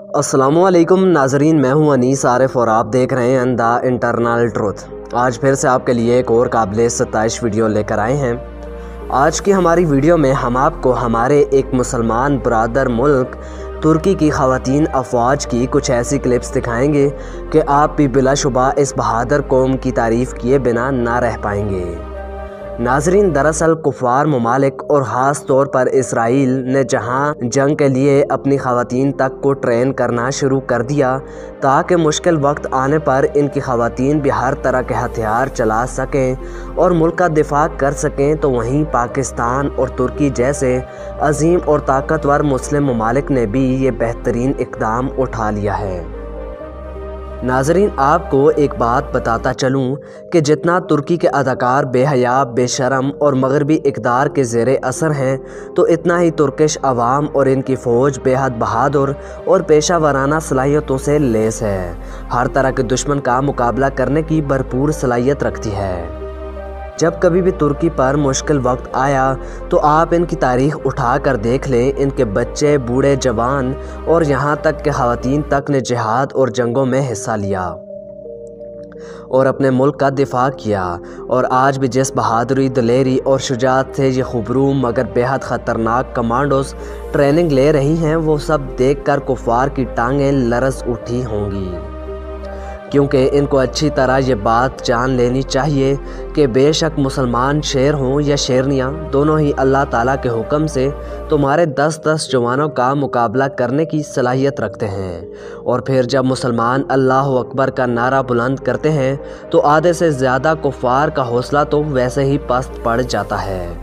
अस्सलामुअलैकुम नाजरीन, मैं हूं अनीस आरिफ और आप देख रहे हैं द इंटरनल ट्रुथ। आज फिर से आपके लिए एक और काबिल सताइश वीडियो लेकर आए हैं। आज की हमारी वीडियो में हम आपको हमारे एक मुसलमान ब्रादर मुल्क तुर्की की ख़वातीन अफवाज की कुछ ऐसी क्लिप्स दिखाएंगे कि आप भी बिलाशुबा इस बहादुर कौम की तारीफ़ किए बिना ना रह पाएंगे। नाजरीन, दरअसल कुफ़ार ममालिक और ख़ास तौर पर इसराइल ने जहां जंग के लिए अपनी ख़वातीन तक को ट्रेन करना शुरू कर दिया ताकि मुश्किल वक्त आने पर इनकी ख़वातीन भी हर तरह के हथियार चला सकें और मुल्क का दिफा कर सकें, तो वहीं पाकिस्तान और तुर्की जैसे अजीम और ताकतवर मुस्लिम ममालिक ने भी ये बेहतरीन इक़दाम उठा लिया है। नाजरीन, आपको एक बात बताता चलूँ कि जितना तुर्की के अदाकार बेहया, बेशरम और मगरबी इक़दार के ज़ेरे असर हैं, तो इतना ही तुर्किश अवाम और इनकी फ़ौज बेहद बहादुर और पेशा वराना सलाहियतों से लेस है। हर तरह के दुश्मन का मुकाबला करने की भरपूर सलाहियत रखती है। जब कभी भी तुर्की पर मुश्किल वक्त आया तो आप इनकी तारीख़ उठा कर देख लें। इनके बच्चे, बूढ़े, जवान और यहाँ तक कि ख़वातीन तक ने जिहाद और जंगों में हिस्सा लिया और अपने मुल्क का दिफा किया। और आज भी जिस बहादुरी, दिलेरी और शुजाअत से ये खुबरू मगर बेहद ख़तरनाक कमांडोज ट्रेनिंग ले रही हैं, वो सब देख कर कुफ़ार की टांगें लरज़ उठी होंगी, क्योंकि इनको अच्छी तरह ये बात जान लेनी चाहिए कि बेशक मुसलमान शेर हों या शेरनियाँ, दोनों ही अल्लाह ताला के हुक्म से तुम्हारे 10-10 जवानों का मुकाबला करने की सलाहियत रखते हैं। और फिर जब मुसलमान अल्लाह अकबर का नारा बुलंद करते हैं तो आधे से ज़्यादा कुफ़ार का हौसला तो वैसे ही पस्त पड़ जाता है।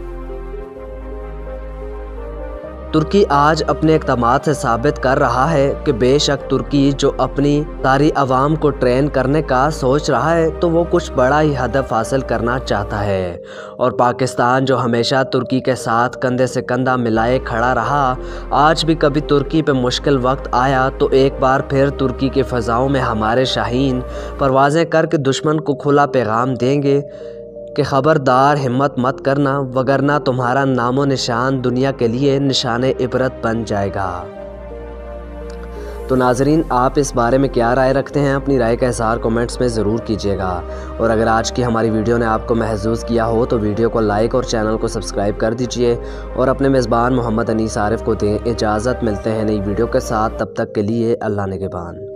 तुर्की आज अपने इक़दामात से साबित कर रहा है कि बेशक तुर्की जो अपनी सारी आवाम को ट्रेन करने का सोच रहा है, तो वो कुछ बड़ा ही हदफ हासिल करना चाहता है। और पाकिस्तान जो हमेशा तुर्की के साथ कंधे से कंधा मिलाए खड़ा रहा, आज भी कभी तुर्की पे मुश्किल वक्त आया तो एक बार फिर तुर्की की फ़ज़ाओं में हमारे शाहीन परवाज़ें करके दुश्मन को खुला पैगाम देंगे कि ख़बरदार हिम्मत मत करना, वगरना तुम्हारा नामो निशान दुनिया के लिए निशाने इबरत बन जाएगा। तो नाजरीन, आप इस बारे में क्या राय रखते हैं? अपनी राय का इज़हार कमेंट्स में ज़रूर कीजिएगा। और अगर आज की हमारी वीडियो ने आपको महसूस किया हो तो वीडियो को लाइक और चैनल को सब्सक्राइब कर दीजिए और अपने मेज़बान मोहम्मद अनीस आरिफ को दें इजाज़त। मिलते हैं नई वीडियो के साथ, तब तक के लिए अल्लाह निगहबान।